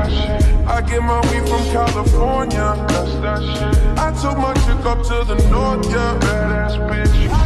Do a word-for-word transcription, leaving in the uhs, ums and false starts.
that shit. I get my weed from California, that's that shit. I took my chick up to the north, yeah, badass bitch.